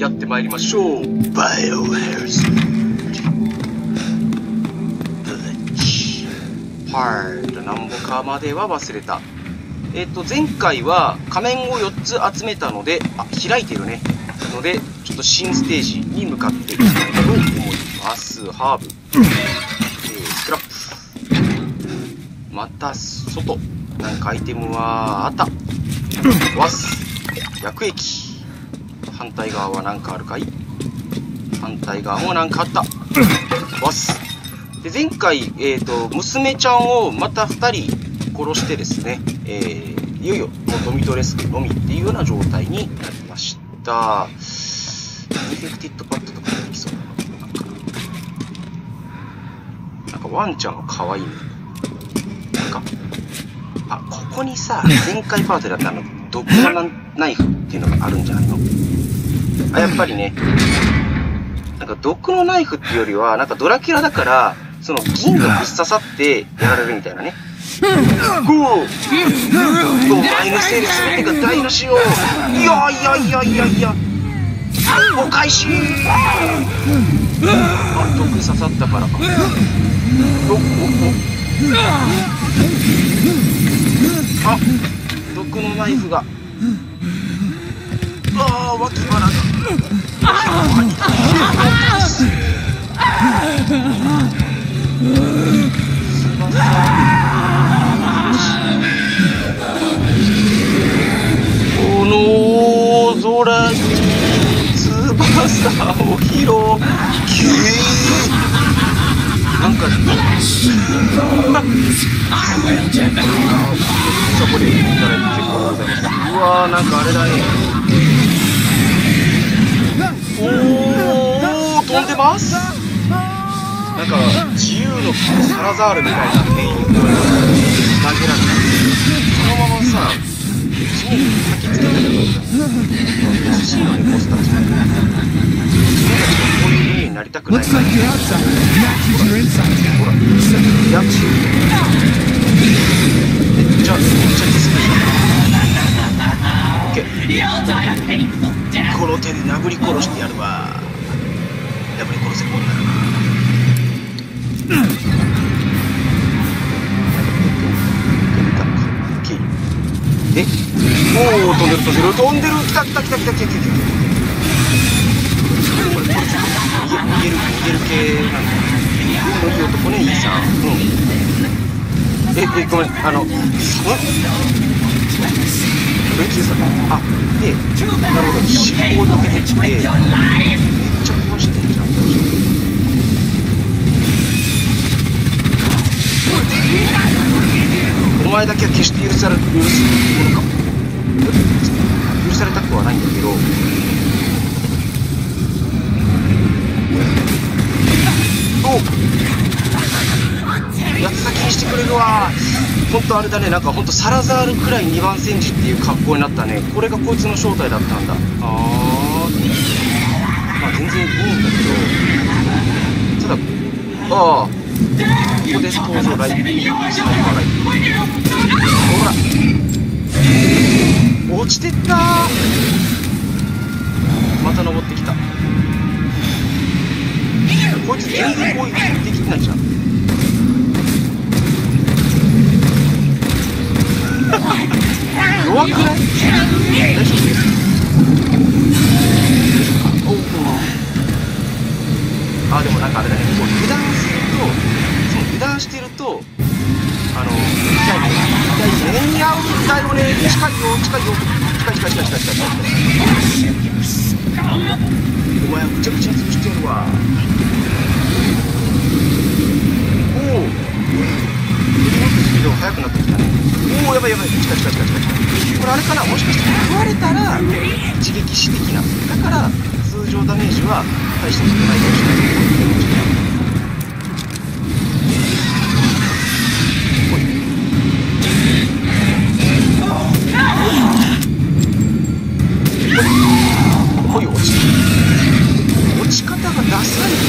やってまいりましょう。バイオハザード。はい。何ぼかまでは忘れた。前回は仮面を4つ集めたので、開いてるね。ので、ちょっと新ステージに向かっていきたいと思います。ハーブ。スクラップ。また、外。なんかアイテムはあった。ワス。薬液。反対側は何かあるかい？反対側も何かあった。ワス。で、前回、娘ちゃんをまた2人殺してですね、いよいよもうドミトレスクのみっていうような状態になりました。インフェクティッドパッドとか出てきそうなのかな。なんかワンちゃんが可愛いね。なんか、ここにさ、前回パートであった毒のナイフっていうのがあるんじゃないの？やっぱりね、なんか毒のナイフっていうよりは、なんかドラキュラだから、その銀がぶっ刺さってやられるみたいなね。お前のせいで全てが台無しよ。いや。お返し。毒刺さったからか。毒のナイフが。脇腹が。この空に翼を広げ。なんかそこでいただいて結構ございます。うわー、なんかあれだね。飛んでます。なんか自由のサラザールみたいな変異を投げられた。そのままさ、地面に焚きつけたけど、優しいのにボスたち。こういう風になりたくないから。ほら、やっちめっちゃディスる。オッケー。この手で殴り殺してやるわ。殴り殺せこんなの。で、飛んでる。来た。これ逃げる系なんだ。いい男ね、いいさん。ごめん、寒っ。電気さ、で、なるほど、尻尾を抜けてきて、めっちゃ壊してんじゃん。お前だけは決して許されるものか。許されたくはないんだけど。八つ咲きにしてくれるわ。ほんとあれだね、なんかほんとサラザールくらい2番戦時っていう格好になったね。これがこいつの正体だったんだ。全然いいんだけど、ただ、ここで登場ライブスナイパーライブ。ほら落ちてったー。また登ってきた。こいつ全然攻撃できないじゃん。弱くない？大丈夫？でもなんかあれだね、こう油断すると、油断してると、痛いね。似合うんだよね。近いよ。お前ぐちゃぐちゃに潰してやるわ。スピードが速くなってきたね。やばい。近い。これあれかな、もしかして食われたら一撃死的な。だから通常ダメージは大したことないかもしれない。落ち方がダサい。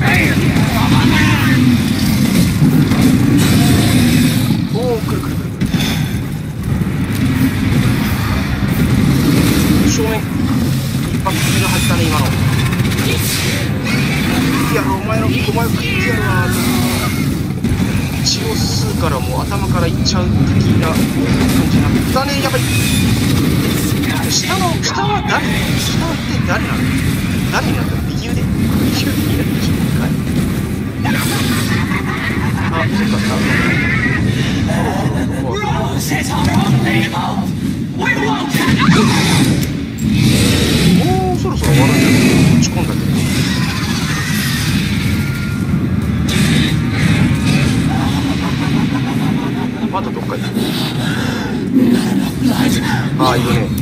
おお、くるくるくるくる。正面一発目が入ったね、今の。いや、お前食ってやるわ。血を吸うからもう頭からいっちゃう的な感じになったね。やばい。下は誰？下は一体誰なの？誰になったの？右腕になってしまうかい。あ、そっか、もうそろそろ終わるんだけど、落ち込んだけど。まだどっか行く。ああ、いるね。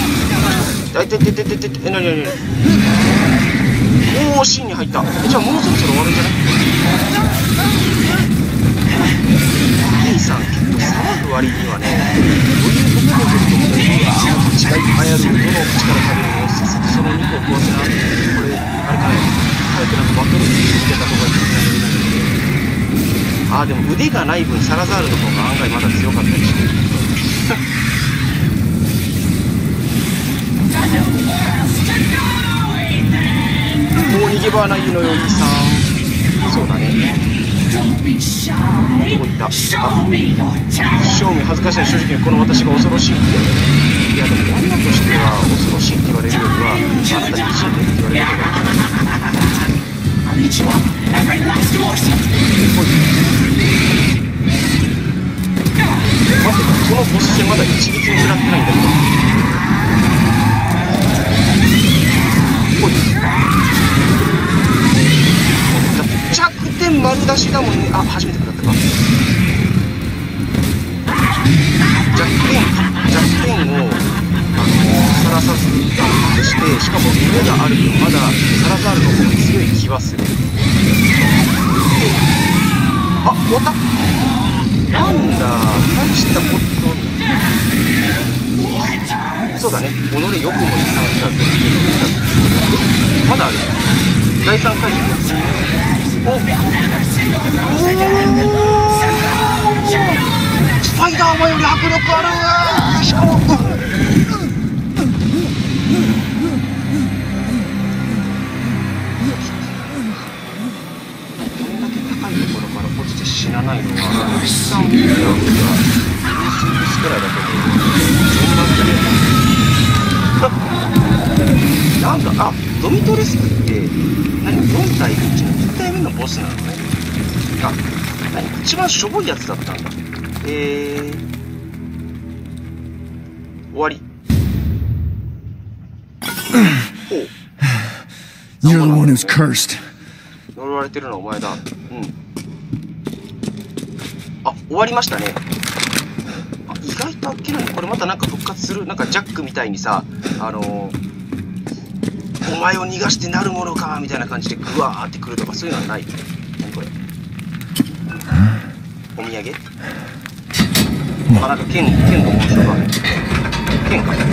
なに。おお、シーンに入った。じゃあもうそろそろ終わるんじゃない？兄さん結構騒ぐ割にはね、どういうことかというと、血がいっぱいあるどの口から食べるのをその肉を食わせな。これあれかね、早くなんかバトルスみたいな方がいいんだけど。あー、でも腕がない分サラザールの方が案外まだ強かったりしてもう逃げ場はないのよ、イーさん。そうだね。どこ行った？あ、正味恥ずかしいの。正直この私が恐ろしいって。いやでも女としては恐ろしいって言われるよりは、あなたに美人でって言われる方がいい。待って、そのボス戦まだ一撃も食らってないんだけど。おい。弱点丸出しだもんね。あ、初めて食らったか。弱点をさらさずして、しかも腕がある分まだサラザールの方が強い気はする。あ、終わった。なんだ、大したこと。そうだね、己よくも遺産したとまだある。第3回ですね。おスパイダーマンより迫力ある。しかも、どんだけ高いところから落ちて死なないのは3ミリぐらいだけど、なんか、あ、ドミトレスクって4体うちの1体目のボスなのね。あ、一番しょぼいやつだったんだ。終わり。ほう。 You're the one who's cursed. 呪われてるのはお前だ。うん。あ、終わりましたね。あ、意外とあっけない。これまたなんか復活する。なんかジャックみたいにさ、お前を逃がしてなるものかみたいな感じでグワーってくるとかそういうのはない。何これ？お土産？あ、なんか剣の紋章が。剣か。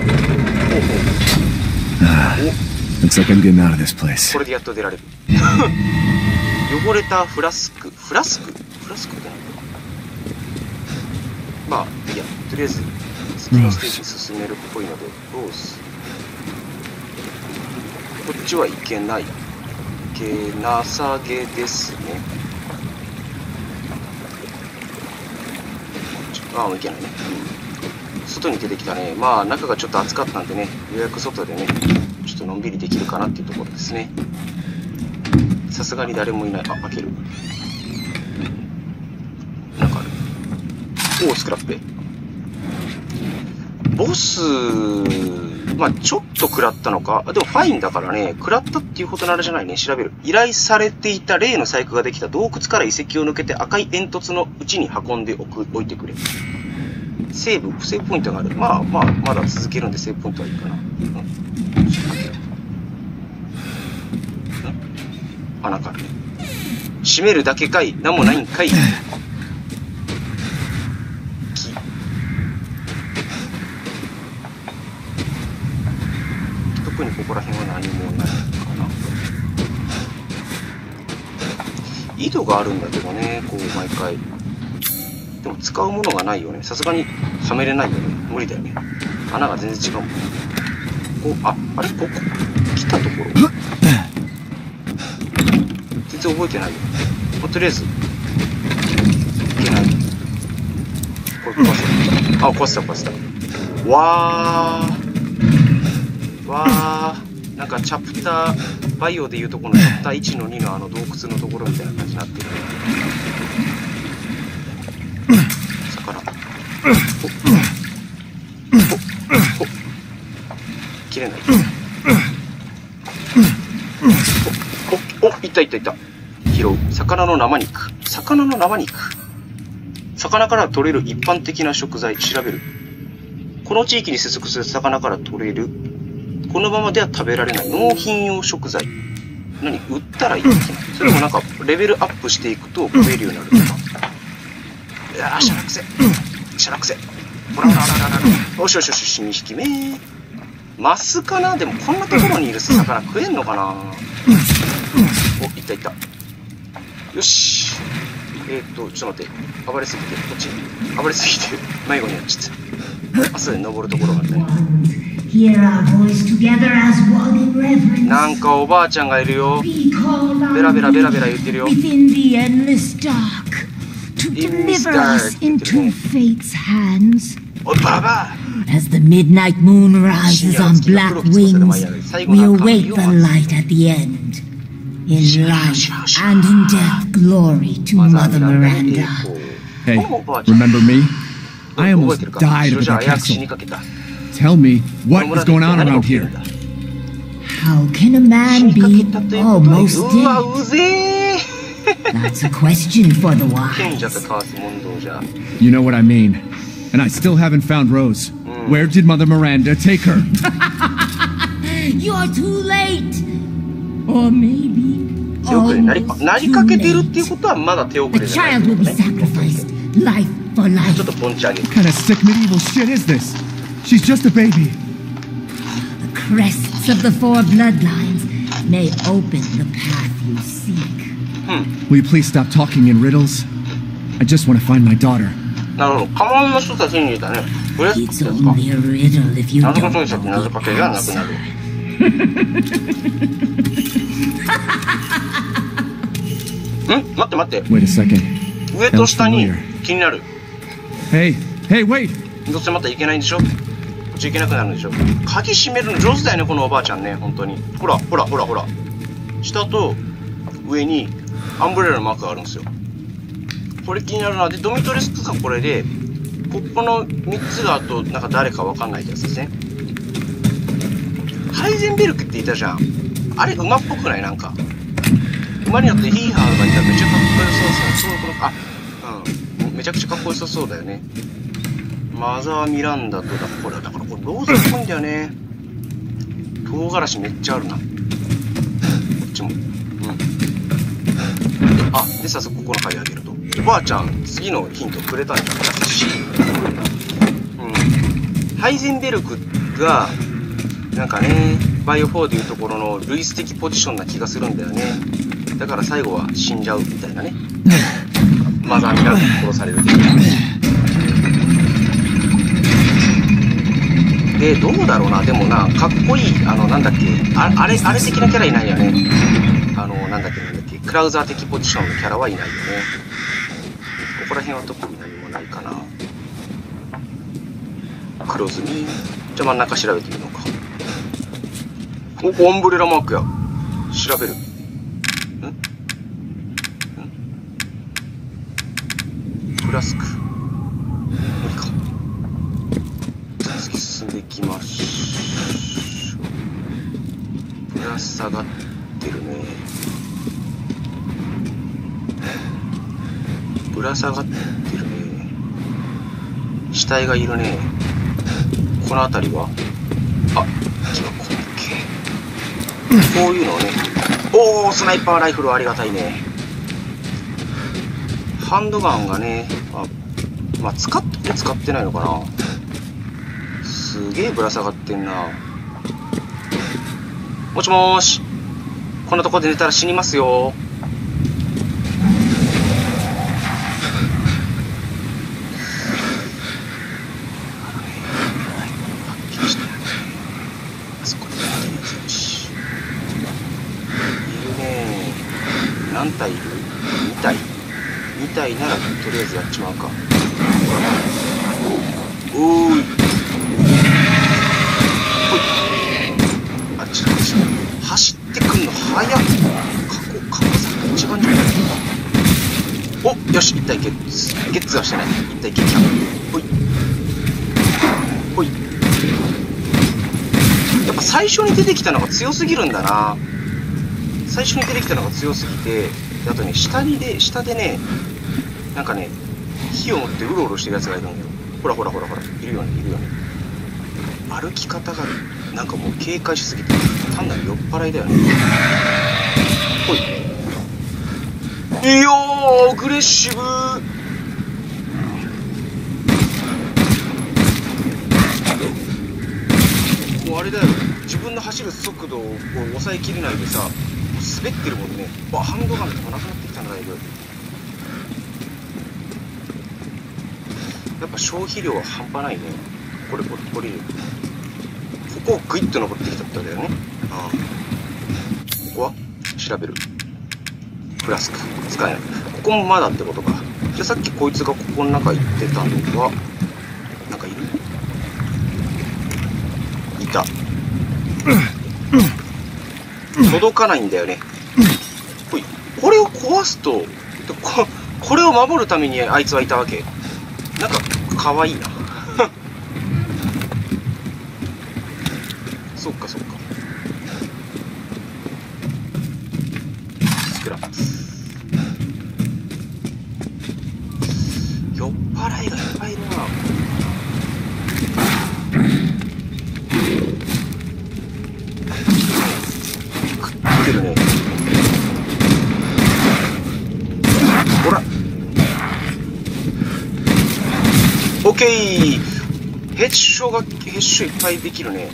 Looks like I'm getting out of this place. これでやっと出られる。汚れたフラスクって何？まあいいや、とりあえず次のステージに進めるっぽいので、ローズ。こっちはいけない。いけなさげですね。ああ、もういけないね。外に出てきたね。まあ中がちょっと暑かったんでね、ようやく外でね、ちょっとのんびりできるかなっていうところですね。さすがに誰もいない。あ、開ける。なんかある。おお、スクラッペ。ボス、まあちょっと食らったのか。でもファインだからね、食らったっていうことのあれじゃないね。調べる。依頼されていた例の細工ができた洞窟から遺跡を抜けて赤い煙突のうちに運んでおいてくれ。セーブポイントがある。まあまあ、まだ続けるんでセーブポイントはいいかな。あ、なんかあるね。閉めるだけかい。なんもないんかい。特にここら辺は何もないかな。 井戸があるんだけどね、こう毎回。でも使うものがないよね。さすがにはめれないよね。無理だよね。穴が全然違うもん。こう、あれここ来たところ全然覚えてないよ。まあ、とりあえずいけない。これ壊せ。あ、壊せた壊せた。わー、なんかチャプターバイオでいうとこのチャプター1の2のあの洞窟のところみたいな感じになってる。魚。切れない。お、いったいったいった。拾う。魚の生肉。魚の生肉。魚から取れる一般的な食材。調べる。この地域に生息する魚から取れる。このままでは食べられない納品用食材。何？売ったらいいの？それもなんかレベルアップしていくと食えるようになるとか。いやー、しゃらくせ。しゃらくせ。ほらほらほらほら。よしよしよし、2匹目。マスかな？でもこんなところにいる魚食えんのかな？お、いったいった。よし。ちょっと待って。暴れすぎて、こっちに。暴れすぎて、迷子になっちゃった。あそこに登るところがあったね。なんかおばあちゃんがいるよ。ベラベラベラベラ言ってるよ。おい、ババア As the midnight moon rises on black wings, we await the light at the end. In life and in death, glory to Mother Miranda. Hey, remember me? I almost died with the castle. Tell me, what is going on around here? How can a man be almost dead? That's a question for the wise. You know what I mean. And I still haven't found Rose. Where did Mother Miranda take her? You're too late. Or maybe 手遅れなりかけてるっていうことはまだ手遅れ the じゃない child will be ね。 sacrificed, life for life. ちょっとポンチ上げる。 What kind of sick medieval shit is this? She's just a baby. The crests of the four bloodlines may open the path you seek. Will you please stop talking in riddles? I just want to find my daughter. なるほど。家紋の人たちに言ったね。ブレス It's ってやつか。 only a riddle if you 謎 don't の人にしたって謎かけがなくなる。待って待って。 Wait a second. 上と下に気になる。 Hey, hey, wait! どうせまた行けないんでしょ？こっち行けなくなるんでしょ？鍵閉めるの上手だよね、このおばあちゃんね、本当に。ほら、ほら、ほら、ほら。下と上にアンブレラのマークがあるんですよ。これ気になるな。で、ドミトレスクがこれで、ここの3つがあと、なんか誰かわかんないやつですね。ハイゼンベルクって言ったじゃん。あれ、馬っぽくない？なんか。馬になってヒーハーがいたらめちゃかっこよさそう。めちゃくちゃかっこよさそうだよね。マザー・ミランダと、だからこれローズっぽいんだよね。唐辛子めっちゃあるな。こっちも。あ、で、早速ここの鍵あげると。おばあちゃん、次のヒントくれたんじゃないかし。ハイゼンベルクが、なんかね、バイオ4でいうところの類似的ポジションな気がするんだよね。だから最後は死んじゃうみたいなね。マザー・ミランダに殺される的な。で、どうだろうな。でもな、かっこいい、なんだっけ、あれ的なキャラいないよね。なんだっけ、クラウザー的ポジションのキャラはいないよね。ここら辺は特に何もないかな。クローズに。じゃあ真ん中調べてみようか。お、オンブレラマークや。調べる。フラスク。無理か。突き進んでいきましょう。ぶら下がってるね。ぶら下がってるね。死体がいるね。この辺りはあ、木はこんだけ。こういうのをね。おー、スナイパーライフルありがたいね。ハンドガンがね、まあ、使ってないのかな。すげえぶら下がってんな。もしもーし。こんなとこで寝たら死にますよ。 何体いる ?2 体。2体ならとりあえずやっちまうか。おーい。ほい。あっちだっちだ。走ってくんの早っ。過去さ一番じゃない。お、よし、1体ゲッツ。ゲッツはしてない。1体ゲッツ。ほい。ほい。やっぱ最初に出てきたのが強すぎるんだな。最初に出てきたのが強すぎて、あとね、下でね、なんかね、火を持ってうろうろしてるやつがいるんだよ。ほらほらほらほら、いるよね、いるよね。歩き方が、なんかもう警戒しすぎて、単なる酔っ払いだよね。ほい。いやー、アグレッシブー。もうあれだよ、自分の走る速度を抑えきれないでさ、滑ってるもんね。ハンドガンとかなくなってきたんだいぶ。やっぱ消費量は半端ないね。これ降りる。ここをグイッと登ってきたってわけだよね。ああ。ここは調べる。フラスク使えない。ここもまだってことか。じゃあさっきこいつがここの中行ってたのは、なんかいる？いた。届かないんだよね。ほい。これを壊すと、これを守るためにあいつはいたわけ。なんかかわいいな。そっかそっか。スクラップ。酔っ払いがいっぱいいるな。食ってるね。ほら。オッケー。ヘッシュいっぱいできるね。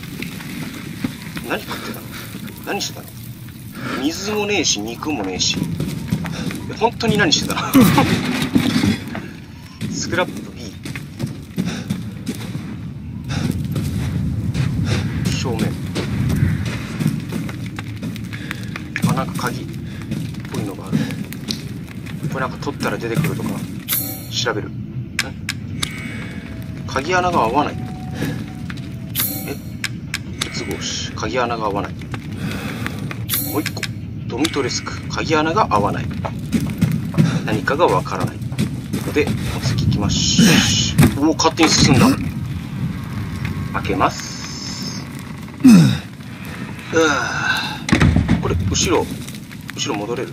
何食ってたの？何してたの？水もねえし、肉もねえし。本当に何してたの？スクラップ B。正面。あ、なんか鍵っぽいのがあるね。これなんか取ったら出てくるとか調べる。鍵穴が合わない。鉄格子。鍵穴が合わない。もう一個。ドミトレスク。鍵穴が合わない。何かがわからない。で、お次行きましょう。もう勝手に進んだ。開けます。これ、後ろ戻れる。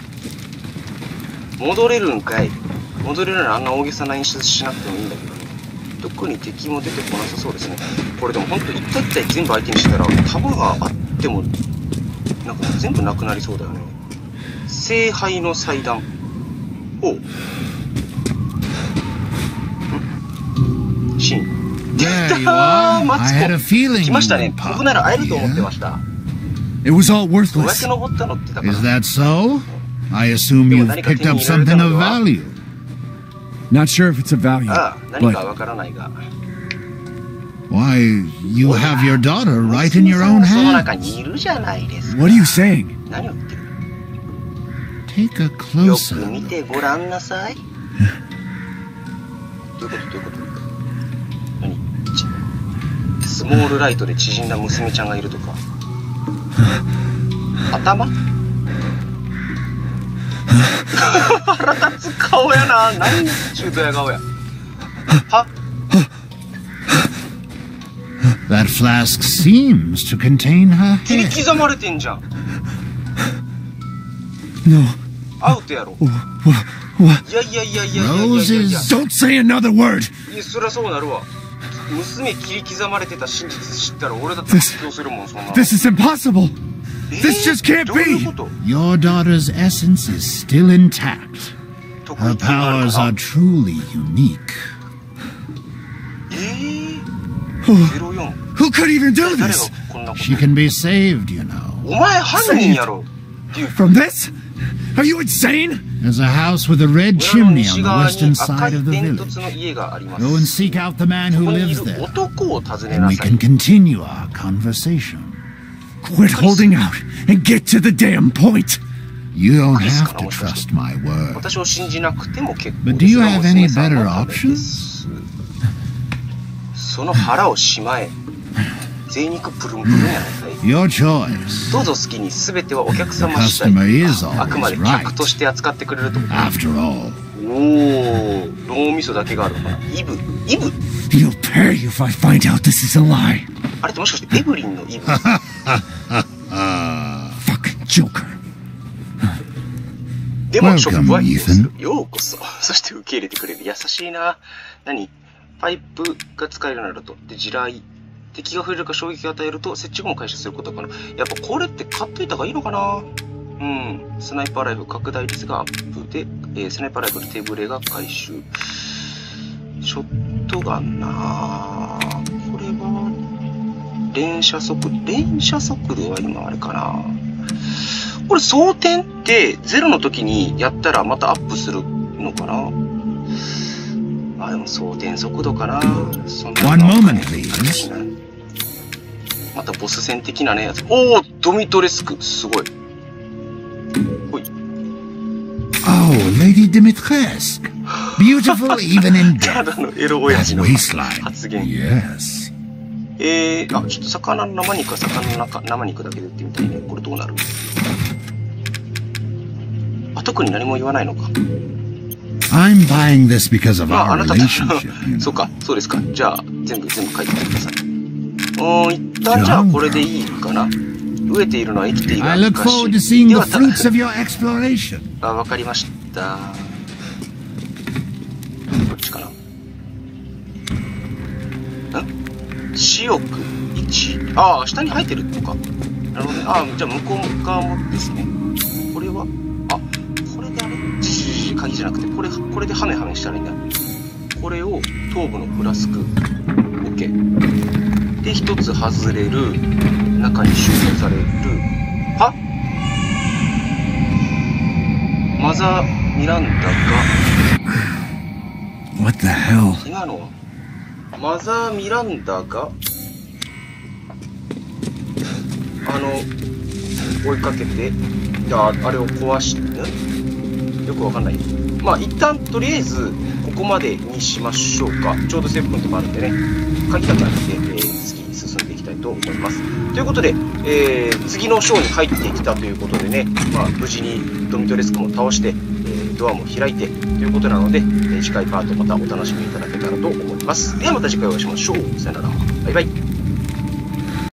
戻れるんかい。戻れるならあんな大げさな演出しなくてもいいんだけどね。特に敵も出てこなさそうですね。これでもほんと一体一体全部相手にしたら弾があってもなんか全部なくなりそうだよね。聖杯の祭壇。おう。シーン。出たマツコ。来ましたね。僕なら会えると思ってました。 It was all どうやっ worthless. て登ったのって言ったか Is な。 that so? I assume you've picked up something of value. Not sure if it's of value, ああ、何か but わからないが。 Why, you have your daughter right in your own その中 hands. にいるじゃないですか。 what are you saying? 何を言ってる？ Take a よく closer 見 look. てごらんなさい。どういうこと何？スモールライトで縮んだ娘ちゃんがいるとか。頭？腹立つ顔やな。何中途や顔や。は？ That flask seems to contain her 切り head. 刻まれてんじゃん。 No. アウトやろ。 What? いや。 Roses. Don't say another word! いや、そりゃそうなるわ。娘切り刻まれてた真実知ったら俺だって発表するもん、そんなの。 This is impossible! This just can't どういう be! こと？ Your daughter's essence is still intact. 特 Her に気になる powers か are truly unique. 04 Who could even do 誰が this? こんなこと。 She can be saved, you know. お前犯人やろ。 From this? Are you insane? There's a house with a red 村の chimney 西 on the 側 western に赤 side い of the 煙 village. 突の家があります。 Go and seek out the man こ who こにい lives る there, 男を訪ね and な we さい。 can continue our conversation. Quit holding out and get to the damn point! You don't have to trust my word. 私を信じなくても結構 But で do す you が、 have 娘 any さん better のためで options? す。その腹をしまえ。贅肉プルンプルンやないかい。 Your choice. どうぞ好きに、全てはお客様 The 次第。 customer is always あくまで客として扱ってくれると。 After all. おお、脳みそだけがあるのかな。イブ You'll pay if I find out this is a lie. あれってもしかしてエブリンのイブ Fucking Joker. でも職場は Welcome, 移動する Ethan. ようこそ。そして受け入れてくれる。優しいな。何パイプが使えるようになると。で、地雷。敵が触れるか衝撃を与えると、設置後も回収することかな。やっぱこれって買っといた方がいいのかな。うん。スナイパーライフル拡大率がアップで、スナイパーライフル手ブレが回収。ショットガンなこれは、連射速度は今あれかな。これ装填って0の時にやったらまたアップするのかな。あ、でも装填速度かな。そんな One moment, please. またボス戦的なねやつ。おお、ドミトレスク、すごい。ほい。 Oh, Lady Dimitrescu. Beautiful even in た death. だのエロ親父の Waistline. 発言。 Yes. ちょっと魚の生肉は魚の生肉だけで売ってみたいね。これどうなる？あ、特に何も言わないのか。 I'm buying this because of まあ、あ our なたた relationship. you そう know. か、そうですか。じゃあ、全部書いてきてください。一旦じゃあこれでいいかな。飢えているのは生きている I look 証。 forward to seeing で the は fruits of your exploration. あ、わかりました。こっちかな。視翼1。ああ、下に入ってるのか。なるほどね。ああ、じゃあ向こう側もですね。これは、あ、これであれ鍵じゃなくて、これでハメハメしたらいいんだ。これを頭部のフラスク。OK。で、一つ外れる。中に収納される。はマザー・ミランダが、 What the hell? 今のはマザー・ミランダが追いかけて、あれを壊してよくわかんない。まあ一旦とりあえずここまでにしましょうか。ちょうど7分でもあるんでね、鍵だけ開けて、次に進んでいきたいと思います。ということで、次の章に入ってきたということでね、まあ無事にドミトレスクも倒して、ドアも開いてということなので、次回パートまたお楽しみいただけたらと思います。ではまた次回お会いしましょう。さよなら。バイバイ。